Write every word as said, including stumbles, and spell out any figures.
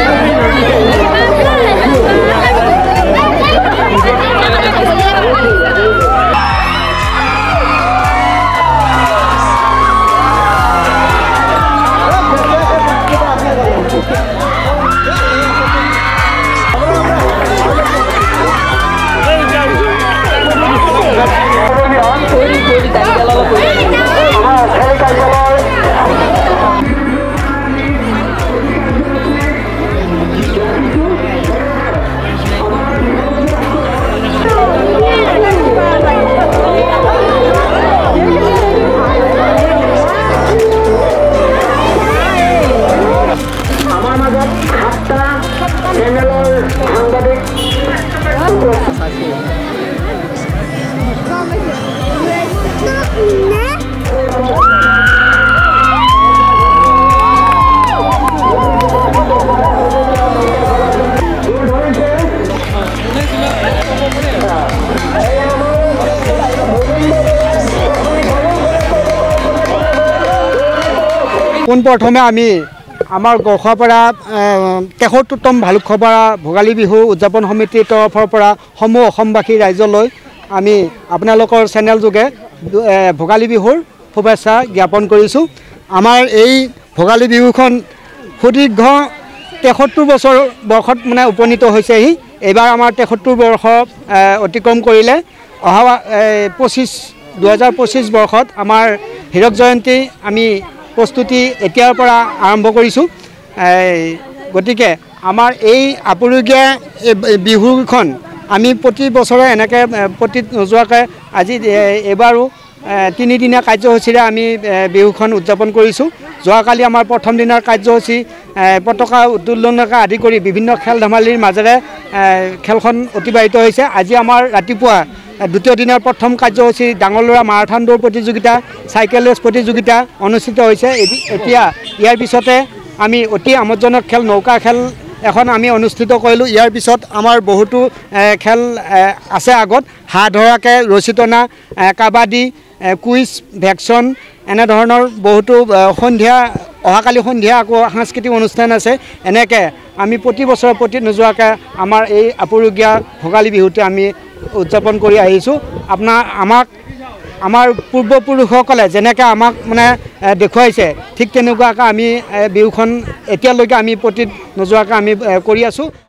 পোনপ্ৰথমে আমি আমাৰ গোসাঁপাৰা তেসত্তৰতম ভালুকপাৰা ভোগালী বিহু উদযাপন সমিতিৰ তৰফৰ পৰা সমূহ অসমবাসী ৰাইজলৈ আমি আপোনালোকৰ চেনেল যোগে ভোগালী বিহুৰ শুভেচ্ছা জ্ঞাপন কৰিছোঁ। আমাৰ এই ভোগালী বিহুখন সুদীৰ্ঘ তেসত্তৰ বছৰ বৰ্ষত মানে উপনীত হৈছেহি। এইবাৰ আমাৰ তেসত্তৰ বৰ্ষ অতিক্ৰম কৰিলে। অহা পঁচিছ দুহেজাৰ পঁচিছ বৰ্ষত আমাৰ হীৰক জয়ন্তী আমি প্ৰস্তুতি এতিয়াৰ পৰা আৰম্ভ কৰিছোঁ। গতিকে আমাৰ এই আপুৰুগীয়া বিহুখন আমি প্ৰতি বছৰে এনেকৈ প্ৰতি নোযোৱাকৈ আজি এইবাৰো তিনিদিনীয়া কাৰ্যসূচীৰে আমি বিহুখন উদযাপন কৰিছোঁ। যোৱাকালি আমাৰ প্ৰথম দিনাৰ কাৰ্যসূচী পতাকা উত্তোলনকে আদি কৰি বিভিন্ন খেল ধেমালিৰ মাজেৰে খেলখন অতিবাহিত হৈছে। আজি আমাৰ ৰাতিপুৱা দ্বিতীয় দিনৰ প্ৰথম কাৰ্যসূচী ডাঙৰ ল'ৰা মাৰাথন দৌৰ প্ৰতিযোগিতা, চাইকেল ৰেচ প্ৰতিযোগিতা অনুষ্ঠিত হৈছে। এতিয়া ইয়াৰ পিছতে আমি অতি আমোদজনক খেল নৌকা খেল এখন আমি অনুষ্ঠিত কৰিলোঁ। ইয়াৰ পিছত আমাৰ বহুতো খেল আছে আগত, হাঁহ ধৰাকৈ ৰছী টনা, কাবাডী, কুইজ, ভেকচন এনেধৰণৰ বহুতো সন্ধিয়া অহাকালি সন্ধিয়া আকৌ সাংস্কৃতিক অনুষ্ঠান আছে। এনেকৈ আমি প্ৰতি বছৰে প্ৰতি নোযোৱাকৈ আমাৰ এই আপুৰুগীয়া ভোগালী বিহুটো আমি উদযাপন কৰি আহিছোঁ। আপোনাৰ আমাক আমাৰ পূৰ্বপুৰুষসকলে যেনেকৈ আমাক মানে দেখুৱাইছে ঠিক তেনেকুৱাকৈ আমি বিহুখন এতিয়ালৈকে আমি প্ৰতি নোযোৱাকৈ আমি কৰি আছোঁ।